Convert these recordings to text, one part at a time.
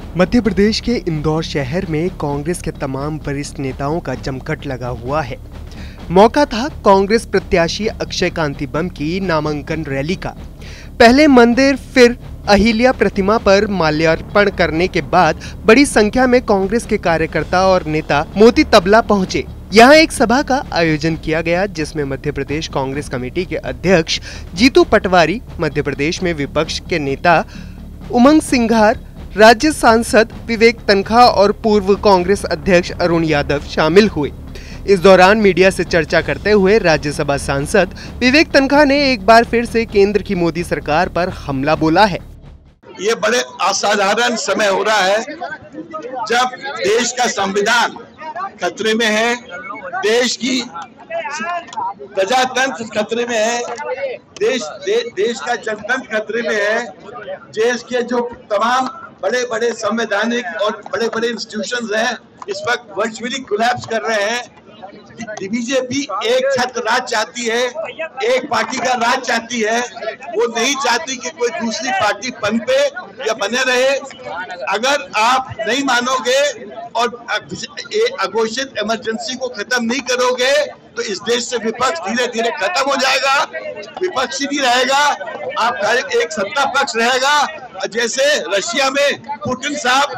मध्य प्रदेश के इंदौर शहर में कांग्रेस के तमाम वरिष्ठ नेताओं का जमघट लगा हुआ है। मौका था कांग्रेस प्रत्याशी अक्षय कांति बम की नामांकन रैली का। पहले मंदिर फिर अहिल्या प्रतिमा पर माल्यार्पण करने के बाद बड़ी संख्या में कांग्रेस के कार्यकर्ता और नेता मोती तबला पहुंचे। यहां एक सभा का आयोजन किया गया जिसमें मध्य प्रदेश कांग्रेस कमेटी के अध्यक्ष जीतू पटवारी, मध्य प्रदेश में विपक्ष के नेता उमंग सिंघार, राज्य सांसद विवेक तनखा और पूर्व कांग्रेस अध्यक्ष अरुण यादव शामिल हुए। इस दौरान मीडिया से चर्चा करते हुए राज्यसभा सांसद विवेक तनखा ने एक बार फिर से केंद्र की मोदी सरकार पर हमला बोला है। ये बड़े असाधारण समय हो रहा है जब देश का संविधान खतरे में है, देश की प्रजातंत्र खतरे में है, देश का जनतंत्र खतरे में है। देश के जो तमाम बड़े बड़े संवैधानिक और बड़े बड़े इंस्टीट्यूशंस हैं इस वक्त वर्चुअली कोलैप्स कर रहे हैं। बीजेपी एक छत्र राज चाहती है, एक पार्टी का राज चाहती है। वो नहीं चाहती कि कोई दूसरी पार्टी पनपे या बने रहे। अगर आप नहीं मानोगे और अघोषित इमरजेंसी को खत्म नहीं करोगे तो इस देश से विपक्ष धीरे धीरे खत्म हो जाएगा, विपक्ष ही नहीं रहेगा, आपका एक सत्ता पक्ष रहेगा। जैसे रशिया में पुतिन साहब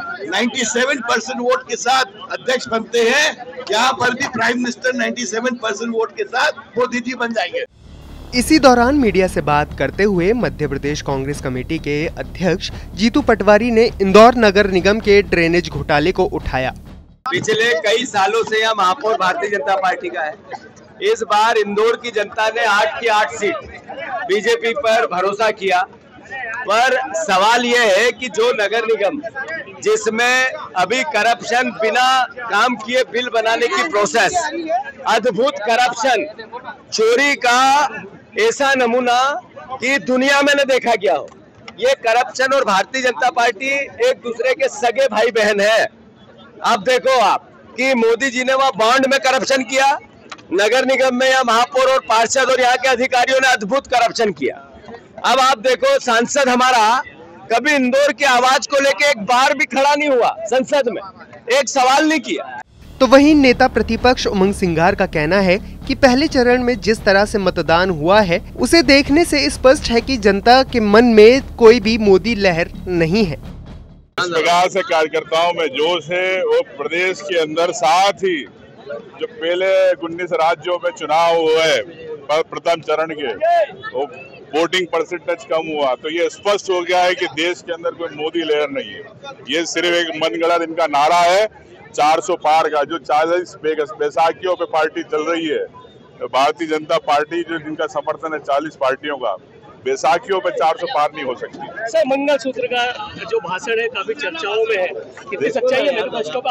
97% वोट के साथ अध्यक्ष बनते हैं, यहाँ पर भी प्राइम मिनिस्टर 97% वोट के साथ मोदी जी बन जाएंगे। इसी दौरान मीडिया से बात करते हुए मध्य प्रदेश कांग्रेस कमेटी के अध्यक्ष जीतू पटवारी ने इंदौर नगर निगम के ड्रेनेज घोटाले को उठाया। पिछले कई सालों से यह महापौर भारतीय जनता पार्टी का है। इस बार इंदौर की जनता ने 8 की 8 सीट बीजेपी पर भरोसा किया, पर सवाल यह है कि जो नगर निगम जिसमें अभी करप्शन बिना काम किए बिल बनाने की प्रोसेस, अद्भुत करप्शन, चोरी का ऐसा नमूना कि दुनिया में न देखा गया हो। ये करप्शन और भारतीय जनता पार्टी एक दूसरे के सगे भाई बहन है। अब देखो आप कि मोदी जी ने वहां बॉन्ड में करप्शन किया, नगर निगम में या महापौर और पार्षद और यहाँ के अधिकारियों ने अद्भुत करप्शन किया। अब आप देखो सांसद हमारा कभी इंदौर की आवाज को लेके एक बार भी खड़ा नहीं हुआ, संसद में एक सवाल नहीं किया। तो वहीं नेता प्रतिपक्ष उमंग सिंघार का कहना है कि पहले चरण में जिस तरह से मतदान हुआ है उसे देखने से स्पष्ट है कि जनता के मन में कोई भी मोदी लहर नहीं है। इस प्रकार से कार्यकर्ताओं में जोश है। वो प्रदेश के अंदर साथ ही जो पहले 19 राज्यों में चुनाव हुए प्रथम चरण के, वो वोटिंग परसेंटेज कम हुआ, तो ये स्पष्ट हो गया है कि देश के अंदर कोई मोदी लहर नहीं है। ये सिर्फ एक मनगढ़ंत इनका नारा है 400 पार का, जो 40 बैसाखियों पे पार्टी चल रही है। तो भारतीय जनता पार्टी जो जिनका समर्थन है 40 पार्टियों का, बैसाखियों पे 400 पार नहीं हो सकती। सर, मंगलसूत्र का जो भाषण है काफी चर्चाओं में है, कितनी सच्चाई है?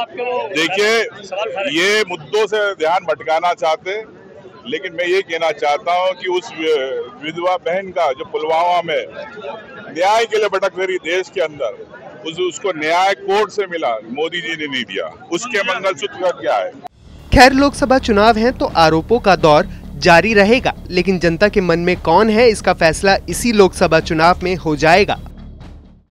देखिए, ये मुद्दों से ध्यान भटकाना चाहते, लेकिन मैं ये कहना चाहता हूँ कि उस विधवा बहन का जो पुलवामा में न्याय के लिए भटक रही देश के अंदर, उसको न्याय कोर्ट से मिला, मोदी जी ने नहीं दिया। उसके मंगलसूत्र का क्या है? खैर, लोकसभा चुनाव है तो आरोपों का दौर जारी रहेगा, लेकिन जनता के मन में कौन है इसका फैसला इसी लोकसभा चुनाव में हो जाएगा।